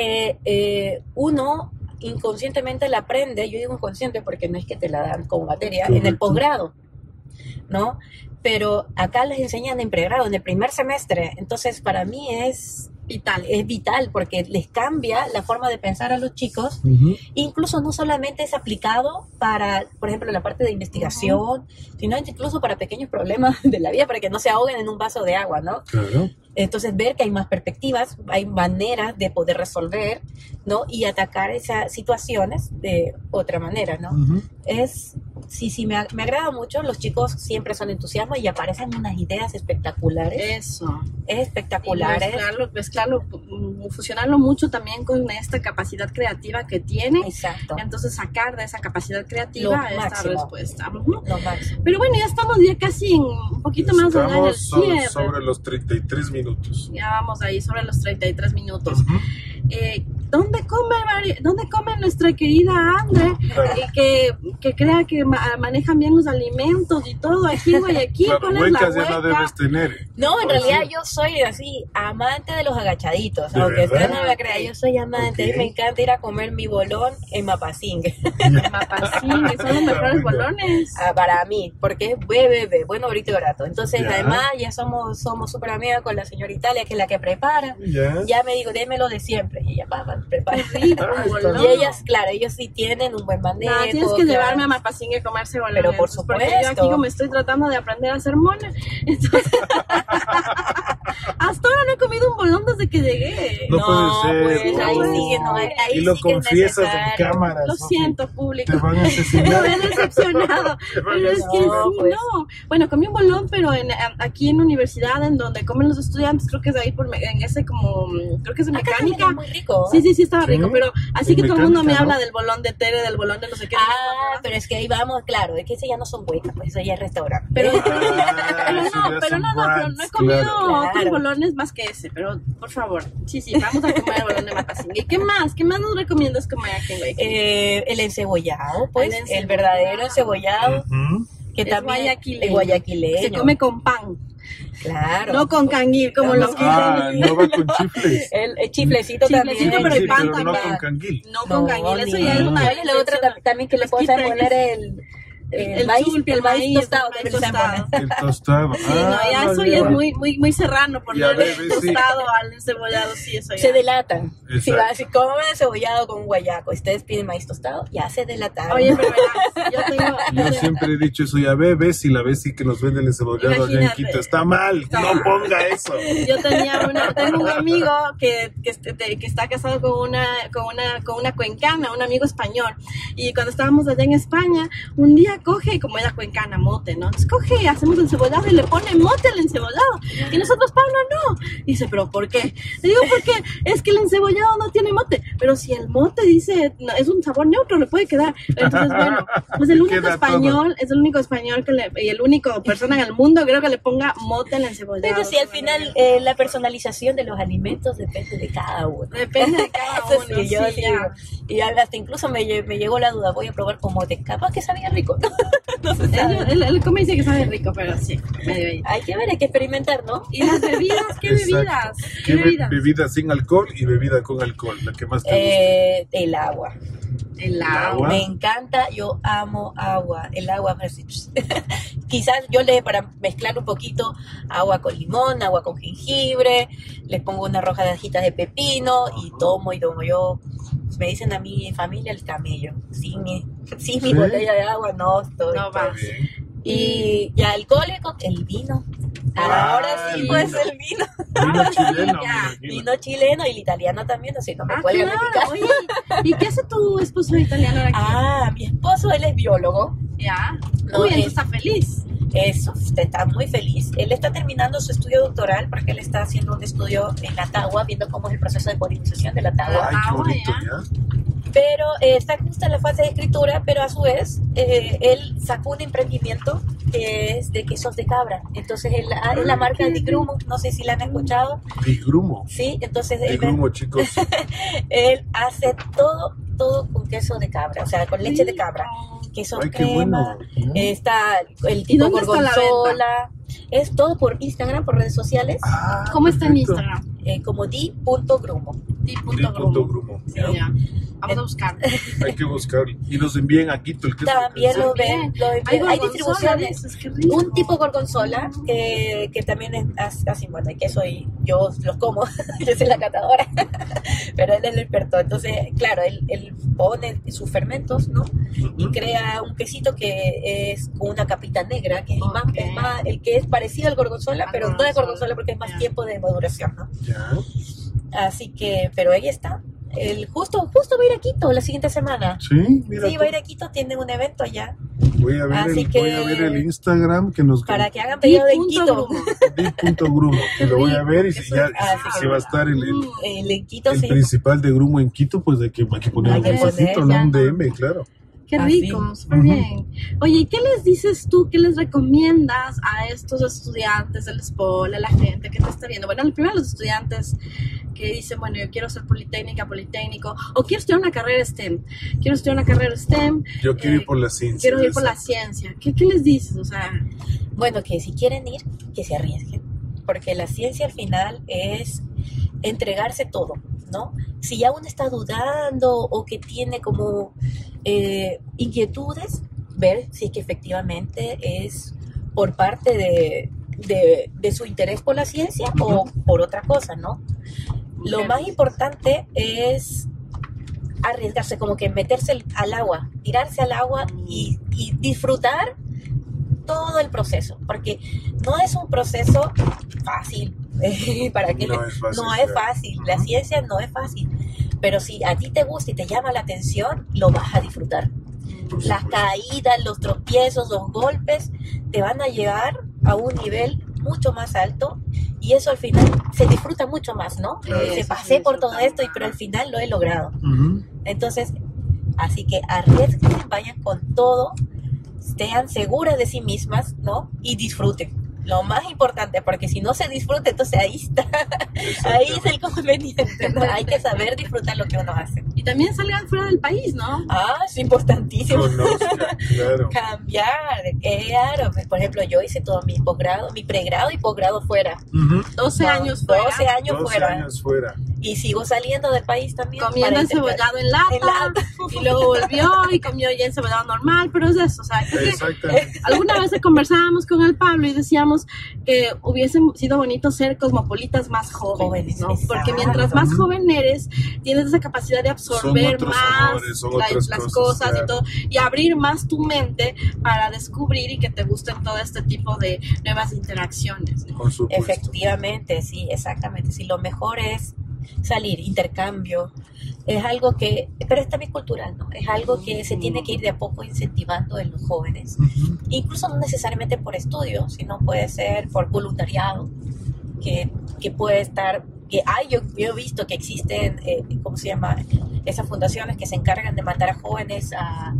porque uno inconscientemente la aprende, yo digo inconsciente porque no es que te la dan como materia, en el Correcto. posgrado, ¿no? Pero acá les enseñan en pregrado, en el primer semestre, entonces para mí es vital porque les cambia la forma de pensar a los chicos. Ujú. Incluso no solamente es aplicado para, por ejemplo, la parte de investigación, sino incluso para pequeños problemas de la vida, para que no se ahoguen en un vaso de agua, ¿no? Claro. Entonces, ver que hay más perspectivas, hay maneras de poder resolver, ¿no? Y atacar esas situaciones de otra manera, ¿no? Ujú. Sí, me agrada mucho. Los chicos siempre son entusiasmados y aparecen unas ideas espectaculares. Eso. Espectaculares. Y mezclarlo, fusionarlo mucho también con esta capacidad creativa que tiene. Exacto. Entonces sacar de esa capacidad Lo creativa esta máximo. respuesta. Ujú. Lo máximo. Pero bueno, ya estamos ya casi en un poquito más allá del Estamos cierre. sobre los 33 minutos. Ya vamos ahí sobre los 33 minutos. Ujú. ¿Dónde come nuestra querida Andre? Que crea que manejan bien los alimentos y todo aquí en Guayaquil. Claro, ¿Cuál es la huecas ya no hueca? debes tener. No, en ¿Ah, realidad sí? yo soy así, amante de los agachaditos. ¿De Aunque usted verdad? no me crea, yo soy amante. Ok. Y me encanta ir a comer mi bolón en Mapasingue. Mapacín, que son los mejores bolones. Para mí, porque es BBB, bueno, ahorita y barato. Entonces, Ya. además, ya somos súper amigas con la señora Italia, que es la que prepara. Ya. Ya me digo, démelo de siempre. Y ella, papá, prepara. Rico, Ah, bolón. Y ellas, claro, ellos sí tienen un buen manejo. No, tienes que claro. llevarme a Mapacín a comerse bolones. Pero por Porque yo supuesto. aquí como estoy tratando de aprender a hacer mona. Entonces, hasta ahora no he comido un bolón desde que llegué. No puede pues, ser, ahí no. sí, no, ahí Y lo sí que es confiesas en necesario. cámara. Lo Sofi. siento, público. Te van a Me asesinar. he decepcionado. Te van a Pero es que No, sí, pues. no. Bueno, comí un bolón, pero aquí en la universidad, en donde comen los estudiantes, creo que es de ahí, en ese como, creo que es de Acá también mecánica. es muy rico. Sí, estaba Sí. rico, pero así En que todo el mundo me mecánica, ¿no? habla del bolón de Tere, del bolón de no sé qué. Ah, pero es que ahí vamos, claro, es que ese ya no son huecas, pues eso ya es restaurante. Pero, Ah, pero eso no, ya pero son no, pero no he brands, comido claro. otros Claro. bolones más que ese, pero por favor, sí, vamos a comer el bolón de Mapacín. ¿Y qué más? ¿Qué más nos recomiendas comer aquí en Guayaquil? El encebollado, pues, El el, encebollado. verdadero encebollado, Ujú. que Es también guayaquileño. es guayaquileño. Se come con pan, Claro. no con canguil, como los que No va con chifles. El chiflecito Chiflecito, también. pero el Sí, pan pero no también. con canguil. No con canguil, eso ni- ya es una ¿Cuál es la otra también que le puedes Fresquita, poner el el maíz, chulpi, el maíz tostado. el también se tostado. pone. El tostado. Sí, no, ya eso ya es muy serrano, por Ya darle ves, sí. tostado al encebollado, sí, eso ya. Se delatan. Exacto. Si comen cebollado con guayaco, ustedes piden maíz tostado, ya se delataron. Oye, pero verás, Yo siempre he dicho eso, ya ves, y la ves y que nos venden el encebollado allá en Imagínate. Quito. Está mal, no ponga eso. Yo tengo un amigo que está casado con una cuencana, un amigo español, y cuando estábamos allá en España, un día coge, como era cuencana, mote, ¿no? Entonces coge, hacemos encebollado y le pone mote al encebollado, y nosotros, Pablo, no. Dice, ¿pero por qué? Le digo, porque es que el encebollado no tiene mote, pero si el mote dice, no, es un sabor neutro, le puede quedar. Entonces, bueno, pues el único Queda español, es el único español y el único persona en el mundo, creo que le ponga mote al encebollado. Pero sí, al final la personalización de los alimentos depende de cada uno. Depende de cada Eso uno. sí, yo sí, sí ya. digo. Y hasta incluso me llegó la duda, voy a probar con mote. Capaz que sabía rico. No se sabe. Él come dice que sabe rico, pero sí, medio ahí. Hay que ver, hay que experimentar, ¿no? ¿Y las bebidas? ¿Qué Exacto. bebidas? ¿Qué bebida sin alcohol y bebida con alcohol? La que más te gusta. El agua. El agua. Me encanta, yo amo agua. El agua, quizás para mezclar un poquito, agua con limón, agua con jengibre, les pongo una rodajitas de pepino y tomo. Yo, me dicen a mi familia el camello. Sin mi botella de agua no estoy. No Está vas. bien. Y ya alcohólico, el vino. Ahora sí, el pues vino. el vino. Vino chileno, me ya. imagino. Vino chileno y el italiano también, así no me cuelgan de mi Claro. casa. Oye, ¿y qué hace tu esposo italiano aquí? Mi esposo, él es biólogo. Ya. No, Uy, entonces está feliz. Eso, usted está muy feliz. Él está terminando su estudio doctoral porque él está haciendo un estudio en la tagua, viendo cómo es el proceso de polinización de la tagua. Ay, qué Agua, bonito, ya. ¿ya? Pero está justo en la fase de escritura, pero a su vez él sacó un emprendimiento que es de quesos de cabra. Entonces es la marca Di Grumo, no sé si la han escuchado. Di Grumo. Sí, entonces Di Grumo, chicos. él hace todo con queso de cabra, o sea, con leche de cabra. Queso Ay, qué crema, bueno. está el ¿Y tipo dónde está la gorgonzola. Es todo por Instagram, por redes sociales, Ah, ¿Cómo está en perfecto. Instagram? como di.grumo. Di.grumo. Di.grumo. Sí, ya. Vamos a buscar. Hay que buscarlo. Y nos envíen aquí el queso. También lo También. ven, hay gorgonzola, distribuciones. dices, qué rico. Un tipo gorgonzola que también es así, bueno, que yo los como, yo soy la catadora, pero él es el experto. Entonces, claro, él pone sus fermentos, ¿no? Y crea un quesito que es con una capita negra, que es más el que es parecido al gorgonzola, pero no es gorgonzola porque es más tiempo de maduración, ¿no? Ya. Así que, pero ahí está. Justo va a ir a Quito la siguiente semana. Sí, mira. Sí, va a ir a Quito, tiene un evento allá. Voy a ver, Así voy a ver el Instagram que nos Para que hagan pedido de Quito. Di.grumo, que lo voy a ver y Eso ya, es- si va a estar el En Quito, sí. principal de Grumo en Quito, pues hay que poner Hay un que mensajito, poner, ¿no? ya. Un DM, claro. Qué Así. rico, súper bien. Oye, ¿y qué les dices tú, qué les recomiendas a estos estudiantes del SPOL, a la gente que te está viendo? Bueno, primero los estudiantes que dicen, bueno, yo quiero ser politécnico, o quiero estudiar una carrera STEM. Yo quiero ir por la ciencia. Quiero ir por la ciencia. ¿Qué les dices? O sea, Bueno, que si quieren ir, que se arriesguen. Porque la ciencia al final es entregarse todo, ¿no? Si ya uno está dudando o que tiene como inquietudes, ver si es que efectivamente es por parte de su interés por la ciencia o por otra cosa, ¿no? Lo más importante es arriesgarse, como que meterse al agua, tirarse al agua y disfrutar todo el proceso, porque no es un proceso fácil. ¿Para qué? No es fácil, No es claro. fácil, la ciencia no es fácil, pero si a ti te gusta y te llama la atención, lo vas a disfrutar. Las caídas, los tropiezos, los golpes te van a llevar a un nivel mucho más alto y eso al final se disfruta mucho más, ¿no? Claro. Se Eso pasé se por todo disfruta esto, pero al final lo he logrado. Ujú. Entonces, así que arriesguen, vayan con todo, sean seguras de sí mismas, ¿no? Y disfruten. Lo más importante, porque si no se disfruta, entonces ahí está. Ahí es el conveniente, ¿no? Hay que saber disfrutar lo que uno hace. y también salgan fuera del país, ¿no? Es importantísimo. Conozca. Claro. cambiar. Claro, por ejemplo, yo hice todo mi posgrado, mi pregrado y posgrado fuera. 12 años fuera. 12 años 12 fuera. años fuera. Y sigo saliendo del país también. Comiendo para encebollado en lata, y luego volvió y comió ya encebollado normal, pero es eso, o sea, creo que Exactamente. alguna vez conversábamos con el Pablo y decíamos que hubiese sido bonito ser cosmopolitas más jóvenes, ¿no? Jóvenes, Porque exacto. mientras más joven eres, tienes esa capacidad de absorber otros más sabores, son otras las cosas, cosas claro. y todo, y abrir más tu mente para descubrir y que te gusten todo este tipo de nuevas interacciones, ¿no? Por supuesto. Efectivamente, sí, exactamente. Sí, lo mejor es salir, intercambio. Es algo que, pero es también cultural, ¿no? Es algo que se tiene que ir de a poco incentivando en los jóvenes. Ujú. Incluso no necesariamente por estudio, sino puede ser por voluntariado, que puede estar, que hay, yo he visto que existen, ¿cómo se llama? Esas fundaciones que se encargan de mandar a jóvenes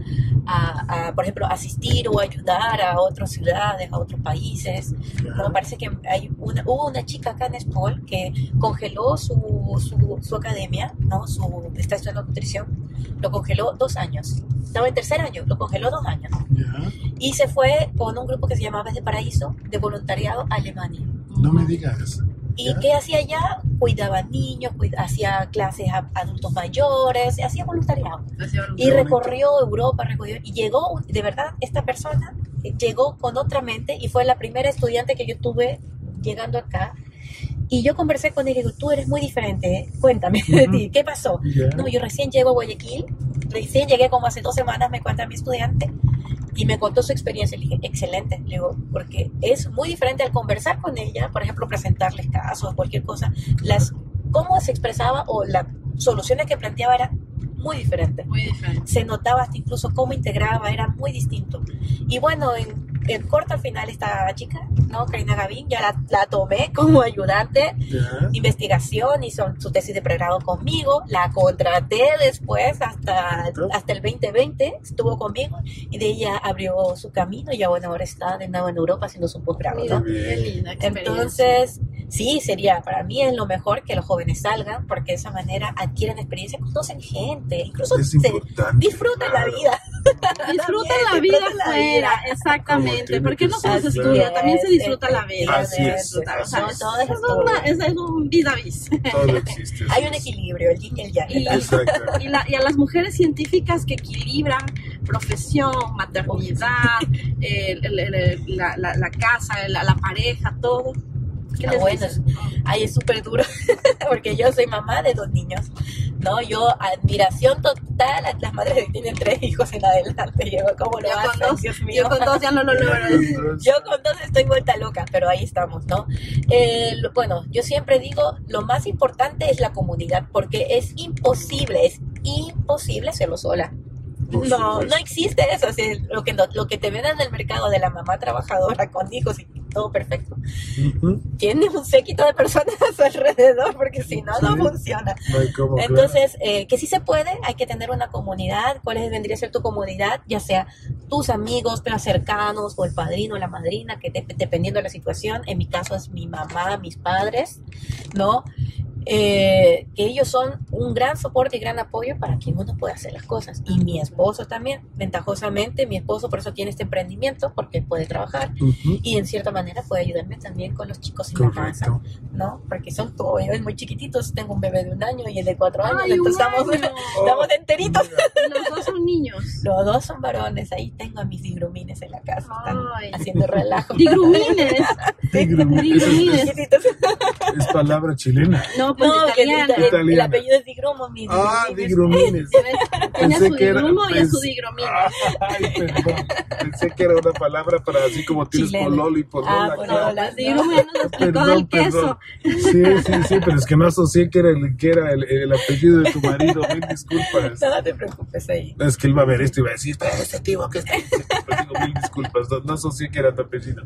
por ejemplo, asistir o ayudar a otras ciudades, a otros países. ¿No? Me parece que hubo una chica acá en Espol que congeló su academia, ¿no? Está estudiando nutrición, lo congeló 2 años. Estaba en 3er año, lo congeló 2 años. Ya. Y se fue con un grupo que se llamaba Desde Paraíso, de voluntariado a Alemania. No me digas. ¿Y ¿Ya? qué hacía allá? Cuidaba niños, hacía clases a adultos mayores, hacía voluntariado. Y Qué recorrió Europa, y llegó, de verdad, esta persona llegó con otra mente y fue la primera estudiante que yo tuve llegando acá. Y yo conversé con él y digo, tú eres muy diferente, ¿eh? Cuéntame de ti, ¿qué pasó? Ya. No, yo recién llego a Guayaquil, recién llegué como hace 2 semanas, me cuenta mi estudiante, y me contó su experiencia. Le dije, excelente, le digo, porque es muy diferente al conversar con ella, por ejemplo, presentarles casos, cualquier cosa, cómo se expresaba o las soluciones que planteaba era muy diferente. Muy diferente. Se notaba hasta incluso cómo integraba, era muy distinto. Y bueno, en corto al final esta chica, ¿no? Karina Gavín, ya la tomé como ayudante, Ya. investigación, hizo su tesis de pregrado conmigo, la contraté después hasta el 2020, estuvo conmigo y de ella abrió su camino y ya bueno, ahora está de nuevo en Europa haciendo su posgrado, Mira, ¿no? qué linda experiencia. Entonces, sí, para mí es lo mejor que los jóvenes salgan, porque de esa manera adquieren experiencia, conocen gente, incluso Es se importante, disfrutan la claro. vida. Disfruta la vida Disfruta la fuera, vida. Como exactamente, tiene porque que no solo ser, se claro. estudia, también se disfruta la vida. Así es. Disfrutar, o sea, No, todo es es un vis a vis. Todo existe. Hay un equilibrio, el yin y el yang. Y- Exacto. Y a las mujeres científicas que equilibran profesión, maternidad, la casa, la pareja, todo. ¿Qué les Bueno, dices? ahí es súper duro, porque yo soy mamá de 2 niños, ¿no? Yo, admiración total a las madres que tienen 3 hijos en adelante. Yo, ¿cómo lo Yo con hacen? 2, Dios mío. yo con 2 ya no lo logro. Yo con 2 estoy vuelta loca, pero ahí estamos, ¿no? Bueno, yo siempre digo, lo más importante es la comunidad, porque es imposible hacerlo sola. Por No supuesto. existe eso. Así, lo que te ven en el mercado de la mamá trabajadora con hijos y todo perfecto, Ujú. tiene un séquito de personas a su alrededor, porque si no, no Sí. funciona. No hay cómo, claro. Entonces, que sí se puede, hay que tener una comunidad. ¿Cuál vendría a ser tu comunidad? Ya sea tus amigos pero cercanos, o el padrino o la madrina, que dependiendo de la situación. En mi caso es mi mamá, mis padres, ¿no? Que ellos son un gran soporte y gran apoyo para que uno pueda hacer las cosas. Y mi esposo también, ventajosamente, mi esposo por eso tiene este emprendimiento, porque puede trabajar Ujú. y en cierta manera puede ayudarme también con los chicos en la casa, Correcto. ¿no? Porque son todos muy chiquititos. Tengo un bebé de 1 año y el de 4 años, Ay, entonces un año. estamos enteritos. Los 2 son niños. Los 2 son varones. Ahí tengo a mis digrumines en la casa, están Ay. haciendo relajo. Digrumines. Digrumines. Digrumines. Chiquititos. Es palabra chilena. No, pues No, que italiano. el Italiana. apellido es digrumo, mis Ah, digrumines. digrumines. Tiene a Pensé su que era- digrumo y a su pens- digromino. Ay, perdón. Pensé que era una palabra para así como tienes Chilena. pololo y polola. Ah, claro. polola. Las digrumo ya nos explicó del queso. Sí, pero es que no asocié que era el apellido de tu marido. Mil disculpas. No te preocupes ahí. Es que él va a ver esto y va a decir, este tipo que está diciendo. Pues digo, mil disculpas, no asocié que era tu apellido.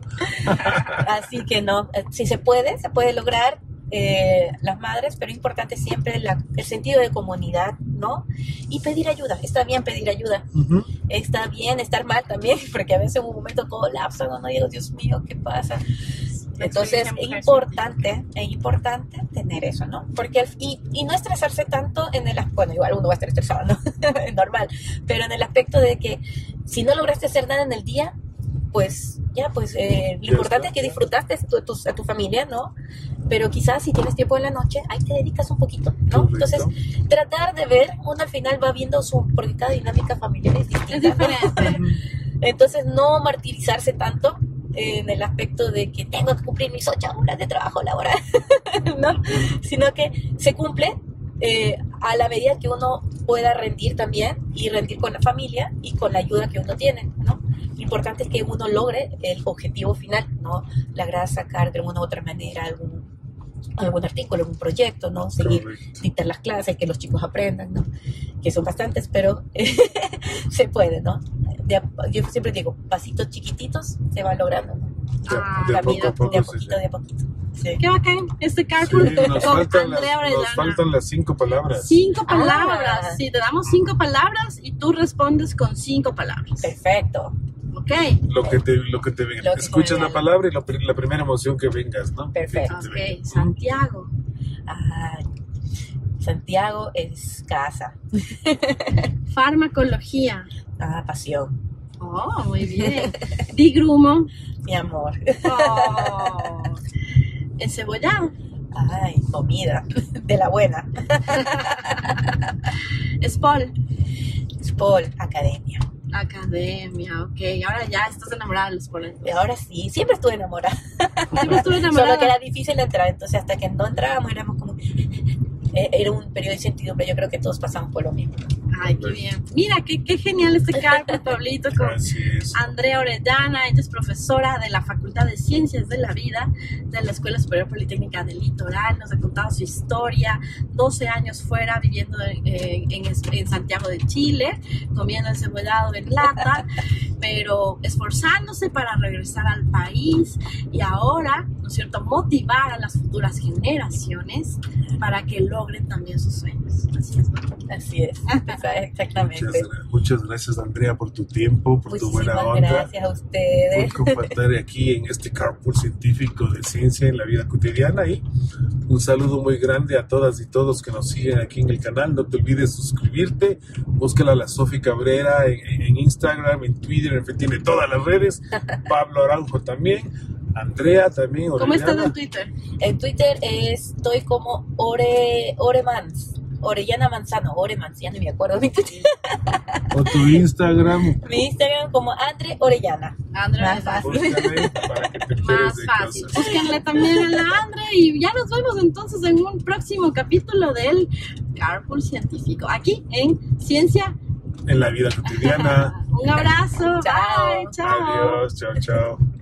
Así que no, si se puede lograr. Las madres, pero importante siempre el sentido de comunidad, ¿no? Y pedir ayuda. Está bien pedir ayuda. Ujú. Está bien estar mal también, porque a veces en un momento colapsa, no digo, Dios mío, ¿qué pasa? Entonces es importante tener eso, ¿no? Porque y no estresarse tanto bueno, igual uno va a estar estresado, ¿no? Es normal, pero en el aspecto de que si no lograste hacer nada en el día, pues ya, pues lo importante es que disfrutaste a tu familia, ¿no? Pero quizás si tienes tiempo en la noche, ahí te dedicas un poquito, ¿no? Correcto. Entonces, tratar de ver, uno al final va viendo porque cada dinámica familiar es distinta, Es diferente. ¿no? Entonces, no martirizarse tanto en el aspecto de que tengo que cumplir mis 8 horas de trabajo laboral, ¿no? Sino que se cumple a la medida que uno pueda rendir también, y rendir con la familia y con la ayuda que uno tiene, ¿no? Lo importante es que uno logre el objetivo final, ¿no? Lograr sacar de alguna u otra manera algún artículo, algún proyecto, ¿no? Seguir, Correcto. dictar las clases, que los chicos aprendan, ¿no? Que son bastantes, pero se puede, ¿no? Yo siempre digo, pasitos chiquititos se va logrando, ¿no? De La poco vida, a poco de a se poquito, llega. de a poquito. Sí. Qué bacán, este Sí, carpool nos con faltan Andrea nos Orellana. faltan las 5 palabras. 5 palabras. Ah. Sí, te damos 5 palabras y tú respondes con 5 palabras. Perfecto. ¿Ok? Lo que te venga. Lo que Escuchas venga. la palabra y la primera emoción que vengas, ¿no? Perfecto. Que te venga. Ok, Santiago. Ah, Santiago es casa. Farmacología. Pasión. Oh, muy bien. Digrumo. Mi amor. Oh. Encebollado. Ay, comida. De la buena. Spol. Spol, academia. Academia, ok. Ahora ya estás enamorada de los Spol. Y ahora sí, siempre estuve enamorada. Siempre estuve enamorada. Solo que era difícil entrar, entonces hasta que no entrábamos éramos como... Era un periodo de incertidumbre, yo creo que todos pasamos por lo mismo. Ay, qué bien. Mira, qué genial este carpool, Pablito, con Así es. Andrea Orellana. Ella es profesora de la Facultad de Ciencias de la Vida de la Escuela Superior Politécnica del Litoral. Nos ha contado su historia, 12 años fuera viviendo en Santiago de Chile, comiendo encebollado en lata, pero esforzándose para regresar al país y ahora, ¿no es cierto?, motivar a las futuras generaciones para que logren también sus sueños. Así es, ¿no? Así es, exactamente. Muchas gracias, Andrea, por tu tiempo, por tu buena Muchísimas onda. gracias a ustedes. Por compartir aquí en este carpool científico de ciencia en la vida cotidiana. Y un saludo muy grande a todas y todos que nos siguen aquí en el canal. No te olvides suscribirte, búscala a la Sofi Cabrera en Instagram, en Twitter, en fin, tiene todas las redes. Pablo Araujo también, Andrea también. ¿Cómo estás Orellana. en Twitter? En Twitter estoy como Oremans. Orellana Manzano, Oremans, ya no me acuerdo mi Twitter. O tu Instagram, Mi Instagram como Andre Orellana. Andrea, Más fácil. búscale para que te enteres más de fácil. cosas. Búsquenle también a la Andre y ya nos vemos entonces en un próximo capítulo del Carpool Científico, aquí en Ciencia. En la vida cotidiana. Un abrazo. Chao. Bye. Chao. Adiós, chao, chao.